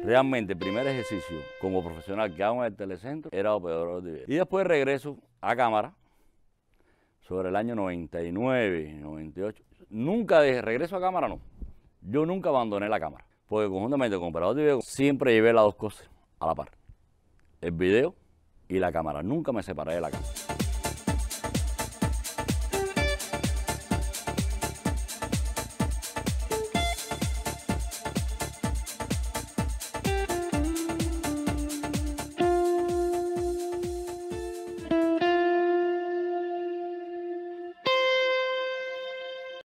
Realmente el primer ejercicio como profesional que hago en el telecentro era operador de video. Y después regreso a cámara sobre el año 99, 98. Nunca de regreso a cámara, no. Yo nunca abandoné la cámara, porque conjuntamente con operador de video siempre llevé las dos cosas a la par. El video y la cámara. Nunca me separé de la cámara.